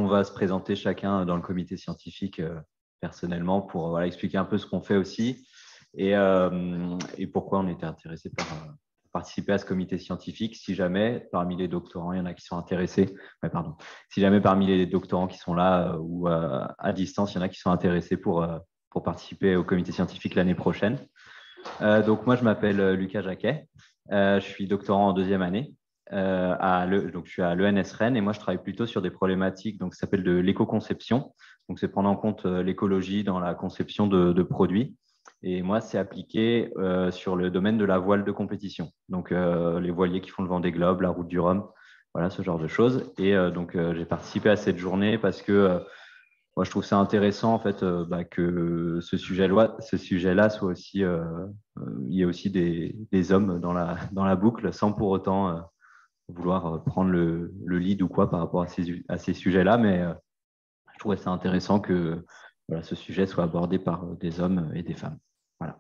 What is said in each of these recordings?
on va se présenter chacun dans le comité scientifique personnellement pour voilà, expliquer un peu ce qu'on fait aussi et pourquoi on était intéressé par participer à ce comité scientifique. Si jamais parmi les doctorants, il y en a qui sont intéressés, si jamais parmi les doctorants qui sont là ou à distance, il y en a qui sont intéressés pour participer au comité scientifique l'année prochaine. Donc moi, je m'appelle Lucas Jacquet. Je suis doctorant en deuxième année. Donc je suis à l'ENS Rennes et moi je travaille plutôt sur des problématiques donc ça s'appelle de l'éco-conception. Donc c'est prendre en compte l'écologie dans la conception de produits. Et moi c'est appliqué sur le domaine de la voile de compétition. Donc les voiliers qui font le Vendée Globe, la Route du Rhum, voilà ce genre de choses. Et donc j'ai participé à cette journée parce que moi je trouve ça intéressant en fait que ce sujet-là soit aussi il y a aussi des hommes dans la boucle sans pour autant vouloir prendre le lead ou quoi par rapport à ces sujets-là, mais je trouvais ça intéressant que voilà, ce sujet soit abordé par des hommes et des femmes. Voilà.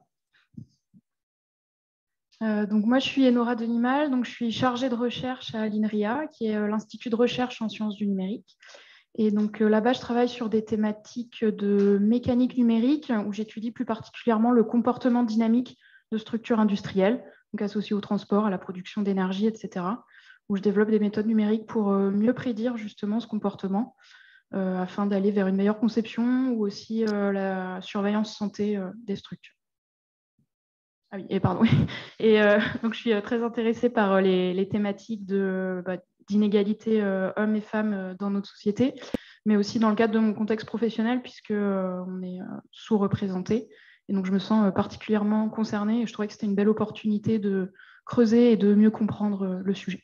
Donc moi, je suis Enora Denimal, donc je suis chargée de recherche à l'INRIA, qui est l'Institut de recherche en sciences du numérique. Et donc là-bas, je travaille sur des thématiques de mécanique numérique, où j'étudie plus particulièrement le comportement dynamique de structures industrielles, donc associées au transport, à la production d'énergie, etc., où je développe des méthodes numériques pour mieux prédire justement ce comportement, afin d'aller vers une meilleure conception ou aussi la surveillance santé des structures. Ah oui, et pardon. Et donc je suis très intéressée par les thématiques d'inégalité hommes et femmes dans notre société, mais aussi dans le cadre de mon contexte professionnel, puisque on est sous-représenté. Et donc je me sens particulièrement concernée et je trouvais que c'était une belle opportunité de creuser et de mieux comprendre le sujet.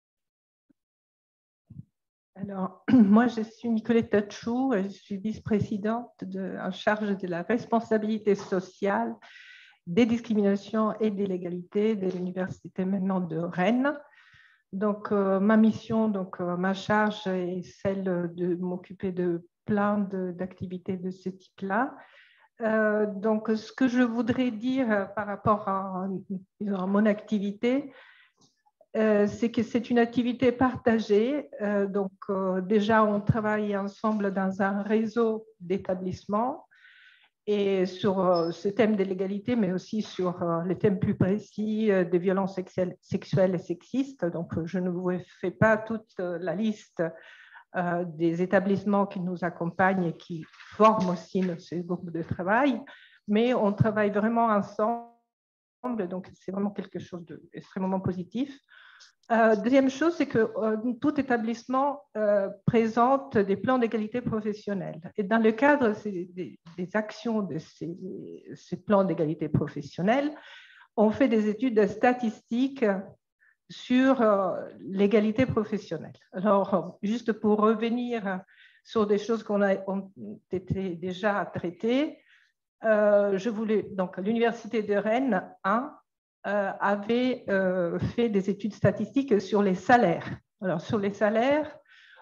Alors, moi, je suis Nicolette Tachou, je suis vice-présidente en charge de la responsabilité sociale, des discriminations et des l'égalité de l'Université maintenant de Rennes. Donc, ma mission, ma charge est celle de m'occuper de plein d'activités de ce type-là. Donc, ce que je voudrais dire par rapport à mon activité, c'est que c'est une activité partagée. Déjà, on travaille ensemble dans un réseau d'établissements et sur ce thème de l'égalité, mais aussi sur les thèmes plus précis des violences sexuelles et sexistes. Donc, je ne vous fais pas toute la liste des établissements qui nous accompagnent et qui forment aussi ce groupe de travail, mais on travaille vraiment ensemble. Donc, c'est vraiment quelque chose d'extrêmement positif. Deuxième chose, c'est que tout établissement présente des plans d'égalité professionnelle. Et dans le cadre des actions de ces plans d'égalité professionnelle, on fait des études statistiques sur l'égalité professionnelle. Alors, juste pour revenir sur des choses qui ont été déjà traitées, donc l'Université de Rennes avait fait des études statistiques sur les salaires. Alors, sur les salaires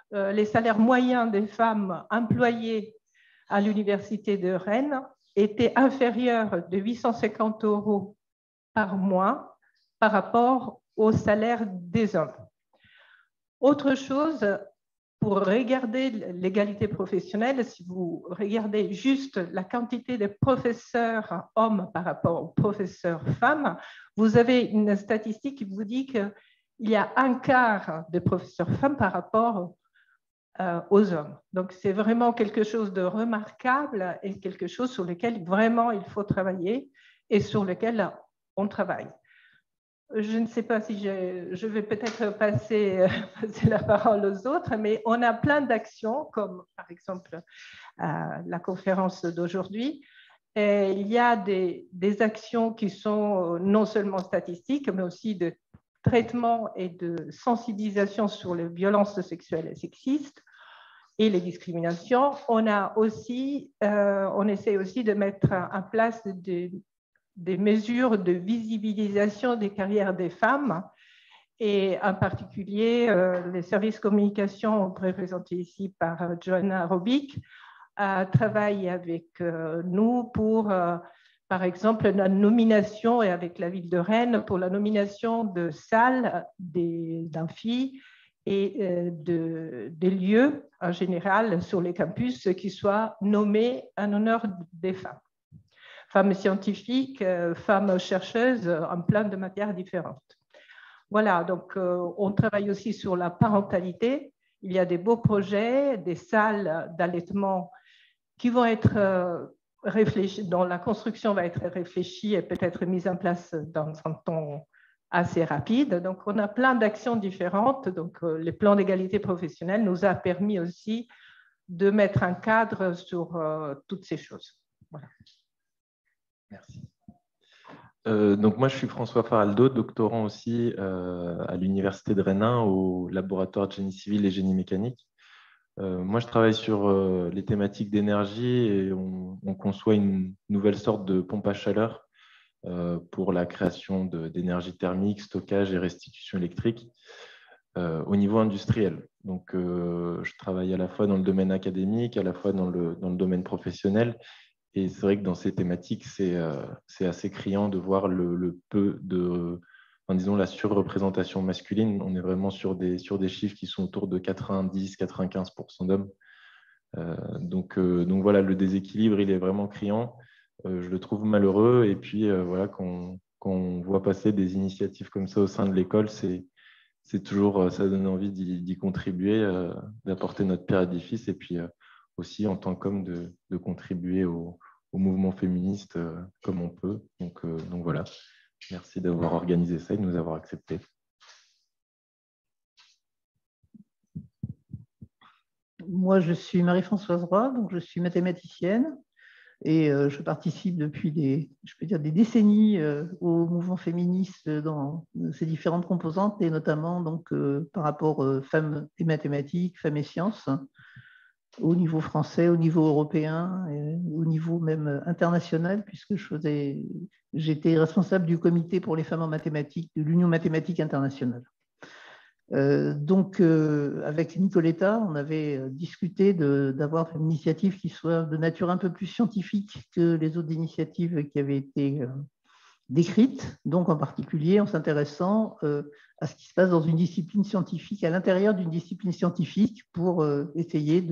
moyens des femmes employées à l'Université de Rennes étaient inférieurs de 850 € par mois par rapport au salaire des hommes. Autre chose, pour regarder l'égalité professionnelle, si vous regardez juste la quantité de professeurs hommes par rapport aux professeurs femmes, vous avez une statistique qui vous dit qu'il y a un quart de professeurs femmes par rapport aux hommes. Donc, c'est vraiment quelque chose de remarquable et quelque chose sur lequel vraiment il faut travailler et sur lequel on travaille. Je ne sais pas si je vais peut-être passer la parole aux autres, mais on a plein d'actions, comme par exemple la conférence d'aujourd'hui. Il y a des actions qui sont non seulement statistiques, mais aussi de traitement et de sensibilisation sur les violences sexuelles et sexistes et les discriminations. On essaie aussi de mettre en place des mesures de visibilisation des carrières des femmes et en particulier les services communication représentés ici par Joanna Robic travaillent avec nous pour, par exemple, la nomination et avec la ville de Rennes pour la nomination de salles d'amphi et des lieux en général sur les campus qui soient nommés en honneur des femmes. Femmes scientifiques, femmes chercheuses en plein de matières différentes. Voilà, donc on travaille aussi sur la parentalité. Il y a des beaux projets, des salles d'allaitement qui vont être réfléchies, dont la construction va être réfléchie et peut-être mise en place dans un temps assez rapide. Donc, on a plein d'actions différentes. Donc, les plans d'égalité professionnelle nous a permis aussi de mettre un cadre sur toutes ces choses. Voilà. Merci. Donc moi, je suis François Faraldo, doctorant aussi à l'Université de Rennes au laboratoire de génie civil et génie mécanique. Moi, je travaille sur les thématiques d'énergie et on conçoit une nouvelle sorte de pompe à chaleur pour la création d'énergie thermique, stockage et restitution électrique au niveau industriel. Donc, je travaille à la fois dans le domaine académique, à la fois dans le domaine professionnel. Et c'est vrai que dans ces thématiques, c'est assez criant de voir le peu de, enfin, disons, la surreprésentation masculine. On est vraiment sur des chiffres qui sont autour de 90-95% d'hommes. Donc voilà, le déséquilibre, il est vraiment criant. Je le trouve malheureux. Et puis, voilà, quand on voit passer des initiatives comme ça au sein de l'école, c'est toujours, ça donne envie d'y contribuer, d'apporter notre pierre à l'édifice. Et puis, aussi en tant qu'homme de contribuer au mouvement féministe comme on peut. Donc voilà, merci d'avoir organisé ça et de nous avoir acceptés. Moi, je suis Marie-Françoise Roy, donc je suis mathématicienne et je participe depuis des décennies au mouvement féministe dans ses différentes composantes et notamment donc, par rapport femmes et mathématiques, femmes et sciences, au niveau français, au niveau européen, et au niveau même international, puisque j'étais responsable du comité pour les femmes en mathématiques de l'Union mathématique internationale. Donc, avec Nicoletta, on avait discuté d'avoir une initiative qui soit de nature un peu plus scientifique que les autres initiatives qui avaient été décrites, donc en particulier en s'intéressant à ce qui se passe dans une discipline scientifique, à l'intérieur d'une discipline scientifique, pour essayer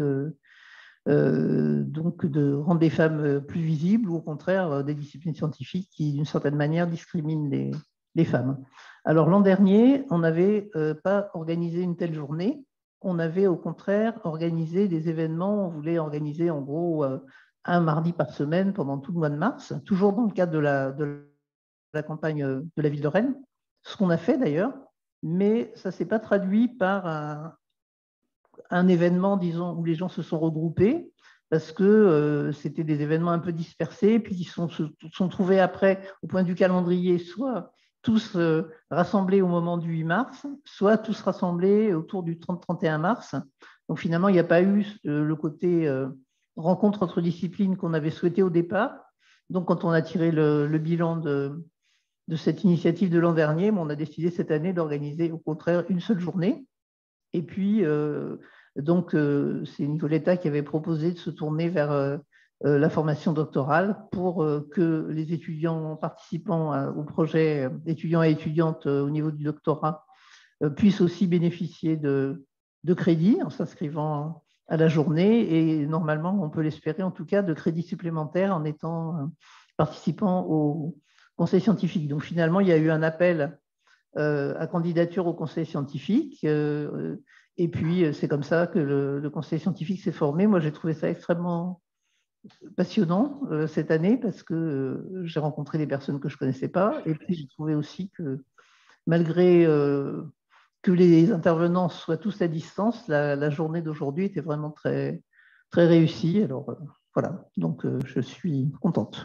donc de rendre des femmes plus visibles ou au contraire des disciplines scientifiques qui, d'une certaine manière, discriminent les femmes. Alors l'an dernier, on n'avait pas organisé une telle journée, on avait au contraire organisé des événements, on voulait organiser en gros un mardi par semaine pendant tout le mois de mars, toujours dans le cadre de la campagne de la ville de Rennes, ce qu'on a fait d'ailleurs, mais ça ne s'est pas traduit par un événement, disons, où les gens se sont regroupés, parce que c'était des événements un peu dispersés, puis ils se sont trouvés après, au point de vue calendrier, soit tous rassemblés au moment du 8 mars, soit tous rassemblés autour du 30-31 mars. Donc finalement, il n'y a pas eu le côté rencontre entre disciplines qu'on avait souhaité au départ. Donc quand on a tiré le bilan de cette initiative de l'an dernier, on a décidé cette année d'organiser au contraire une seule journée. Et puis, donc, c'est Nicoletta qui avait proposé de se tourner vers la formation doctorale pour que les étudiants participant au projet, étudiants et étudiantes au niveau du doctorat, puissent aussi bénéficier de crédits en s'inscrivant à la journée et normalement, on peut l'espérer en tout cas, de crédits supplémentaires en étant participant au conseil scientifique. Donc finalement, il y a eu un appel à candidature au conseil scientifique et puis c'est comme ça que le conseil scientifique s'est formé. Moi, j'ai trouvé ça extrêmement passionnant cette année parce que j'ai rencontré des personnes que je ne connaissais pas et puis j'ai trouvé aussi que malgré que les intervenants soient tous à distance, la journée d'aujourd'hui était vraiment très, très réussie. Alors voilà, donc je suis contente.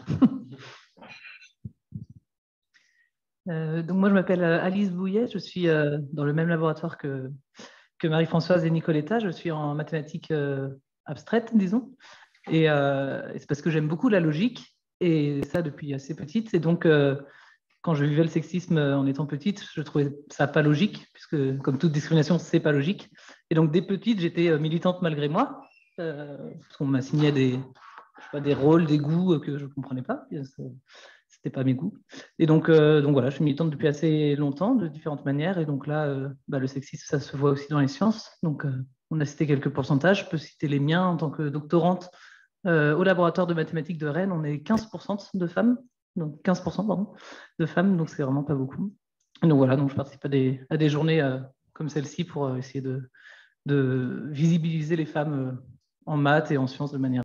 Donc moi, je m'appelle Alice Bouillet, je suis dans le même laboratoire que Marie-Françoise et Nicoletta, je suis en mathématiques abstraites, disons, et c'est parce que j'aime beaucoup la logique, et ça depuis assez petite, et donc quand je vivais le sexisme en étant petite, je trouvais ça pas logique, puisque comme toute discrimination, c'est pas logique, et donc dès petite, j'étais militante malgré moi, parce qu'on m'assignait des rôles, des goûts que je ne comprenais pas. c'était pas mes goûts. Et donc voilà, je suis militante depuis assez longtemps, de différentes manières. Et donc là, le sexisme, ça se voit aussi dans les sciences. Donc, on a cité quelques pourcentages. Je peux citer les miens en tant que doctorante. Au laboratoire de mathématiques de Rennes, on est 15% de femmes. Donc 15%, pardon, de femmes. Donc, c'est vraiment pas beaucoup. Et donc voilà, donc je participe à des journées comme celle-ci pour essayer de visibiliser les femmes en maths et en sciences de manière